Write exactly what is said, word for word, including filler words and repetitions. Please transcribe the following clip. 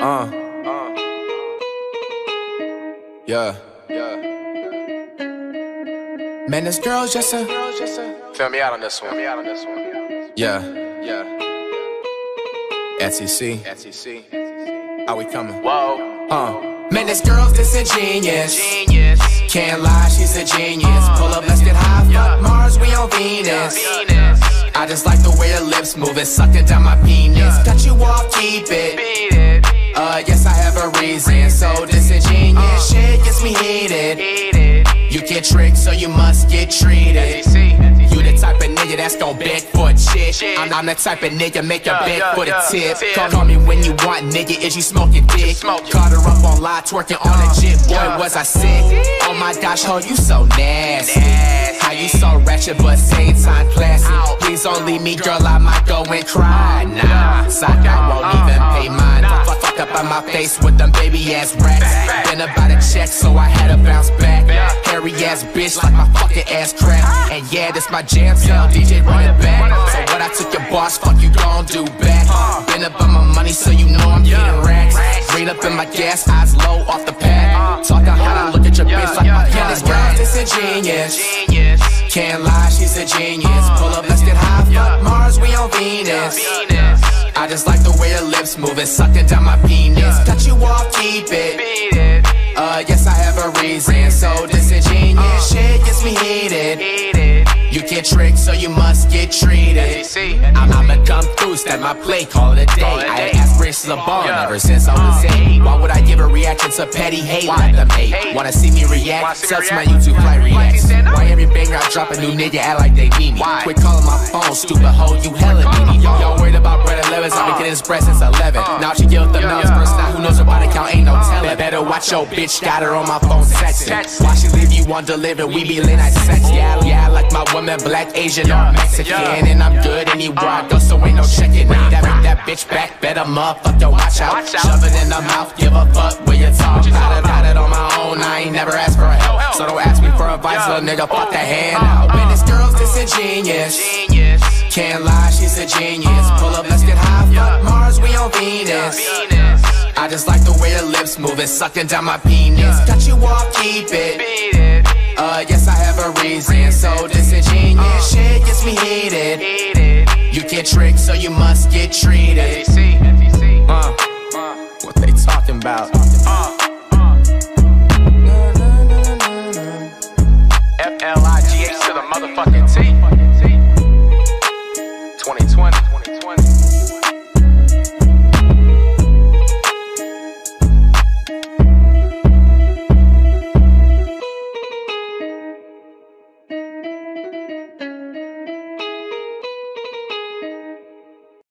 Uh, uh, yeah, yeah. Man, this girl's just a. Feel me out on this one. Feel me out on this one. Yeah, yeah. S E C. S E C. How we coming? Whoa. Uh. Man, this girl's just a genius. Genius. Can't lie, she's a genius. Uh, Pull up, let's get high. Yeah. Fuck Mars, we on Venus. Venus. I just like the way her lips move and sucking down my penis. Yeah. Cut you off, keep it. Beat it. Uh, yes, I have a reason. So disingenuous uh, shit gets me heated. heated. You get tricked, so you must get treated. You the type of nigga that's gon' beg for a chick. I'm, I'm the type of nigga make a beg for the tip. Call, call me when you want, nigga. Is you smoking dick? Caught her up on live, twerking on a jit. Boy, was I sick? Oh my gosh, ho, you so nasty. How you so ratchet, but same time classy. Please don't leave me, girl. I might go and cry. Nah, sock, I won't even pay mine. Fuck, fuck up on my face with them baby ass racks. Been about a check, so I had to bounce back. Hairy ass bitch like my fucking ass crack. And yeah, this my jam, tell D J run it back. So what I took your boss, fuck you gon' do back. Been up on my money, so you know I'm getting racks. Green up in my gas, eyes low off the pad. Talking how I look at your bitch like my pen is girl, this a genius. Can't lie, she's a genius. Pull up, let's get high, fuck Mars, we on Venus. I just like the way her lips move and sucking down my penis. Cut you off, keep it. Uh, yes, I have a reason. So disingenuous shit gets me heated. You get tricked, so you must get treated. I'm, I'ma come through, step my plate, call it a day. I had aspirations of ball ever since I was eight. Why would I give a reaction to petty hate? Let them hate. Wanna see me react? Search my YouTube flight reacts. Why every banger I drop a new nigga act like they need me? Quit calling my phone, stupid hoe, you hella needy. Y'all worried about bread and lemons, I've been getting express since eleven. Now she give up the melons first, now who knows her body count, ain't no telling. Better watch your bitch, got her on my phone texting. Why she leave you undelivered, we be late night sex. Yeah, yeah, I like my woman black, Asian, or Mexican. And I'm good anywhere I go, so ain't no checking. Need that, bring that bitch back, better motherfucker, watch out. Shove it in the mouth, give a fuck where you talk. Got it, got it on my own, I ain't never asked for help. So don't ask me for advice, little nigga, fuck that hand out. Man, this girl's just a genius. Can't lie, she's a genius. Pull up, let's get high, fuck Mars, we on Venus. I just like the way her lips move and sucking down my penis. Cut you off, keep it. Uh, yes, I have a reason. So disingenuous shit gets me heated. You get tricked, so you must get treated.